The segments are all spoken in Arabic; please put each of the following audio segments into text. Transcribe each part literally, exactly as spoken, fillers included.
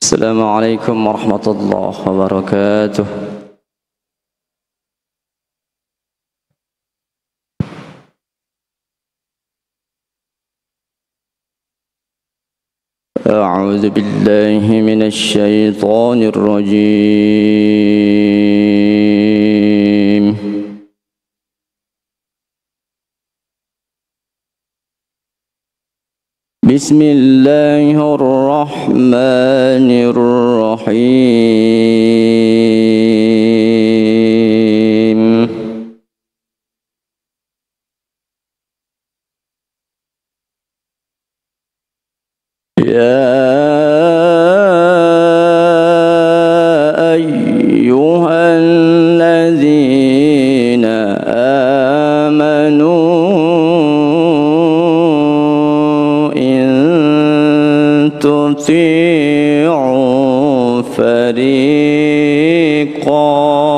السلام عليكم ورحمة الله وبركاته. أعوذ بالله من الشيطان الرجيم. بسم الله الرحمن الرحيم. يا أيها الذين آمنوا تطيعوا فريقا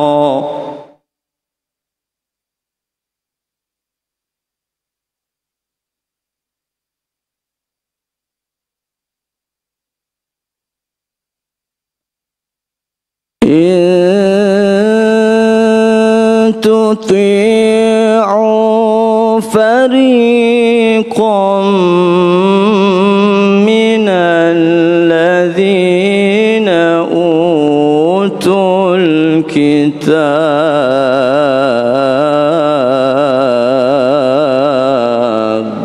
إن تطيعوا فريقا من الذين أوتوا الكتاب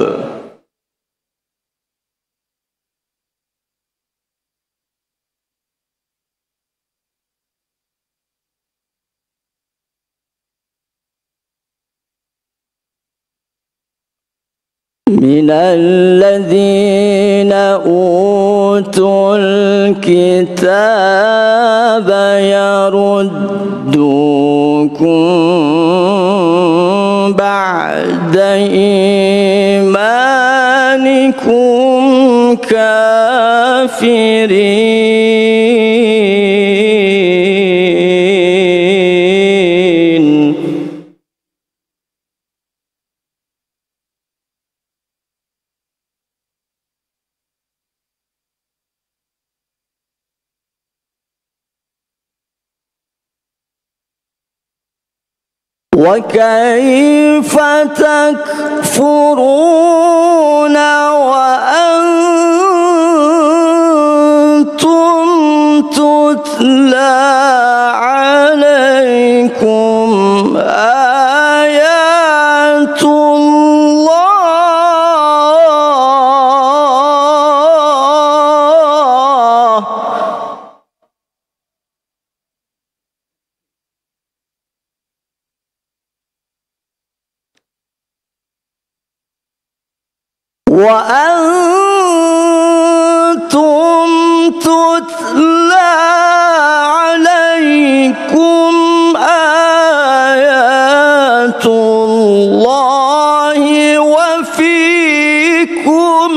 من الذين أوتوا الكتاب يردوكم بعد إيمانكم كافرين. وكيف تكفرون وأنتم تتلى عليكم آيات الله وأنتم تتلى عليكم آيات الله وفيكم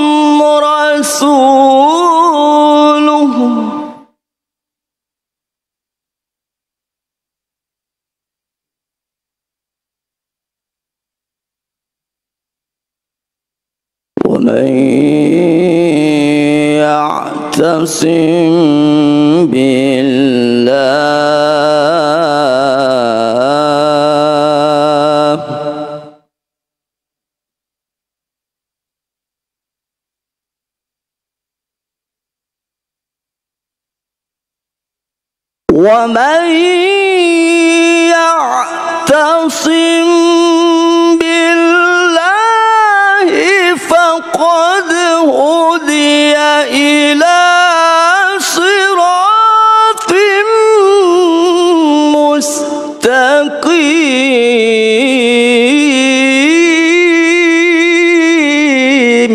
رسوله ومن يعتصم بالله ومن يعتصم بالله فقد هدي إلى صراط مستقيم.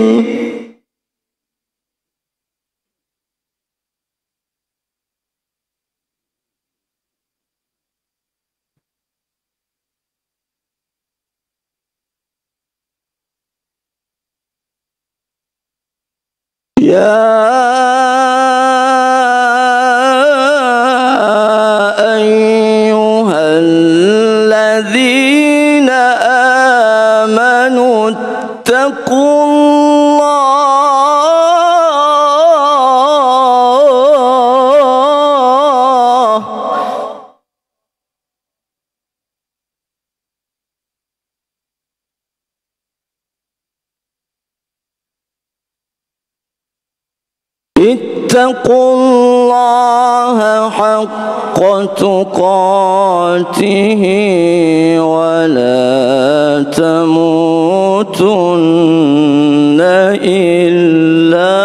يا أيها الذين آمنوا اتقوا الله اتقوا الله حق تقاته ولا تموتن إلا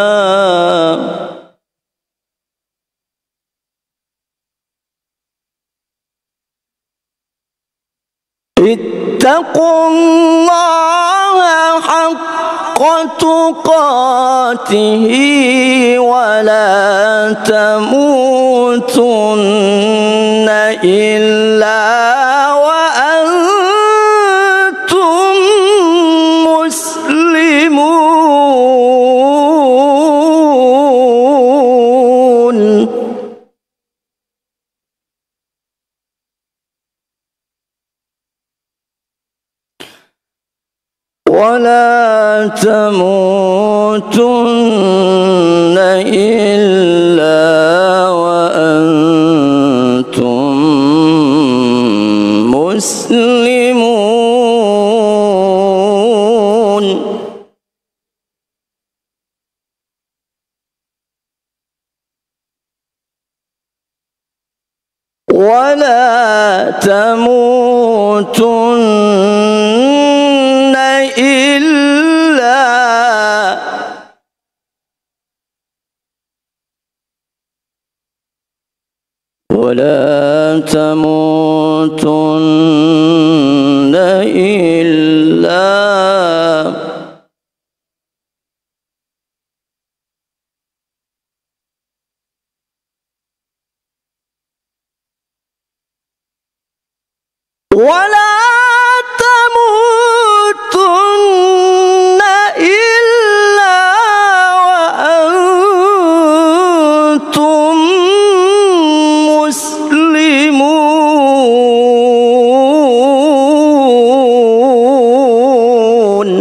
اتقوا الله حق تقاته ولا تموتن إلا وأنتم مسلمون. ولا تموتن إلا وأنتم مسلمون. ولا تموتن إلا ولا تموتن إلا ولا تموتن إلا وأنتم مسلمون.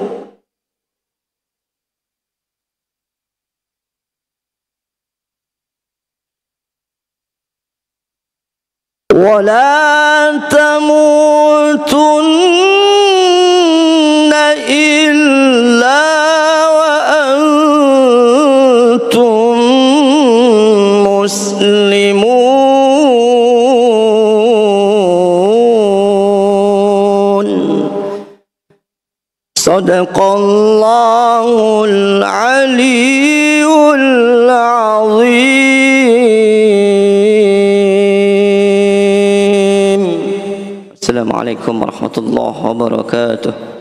ولا تموتن إلا وأنتم مسلمون. صدق الله العلي العظيم. السلام عليكم ورحمة الله وبركاته.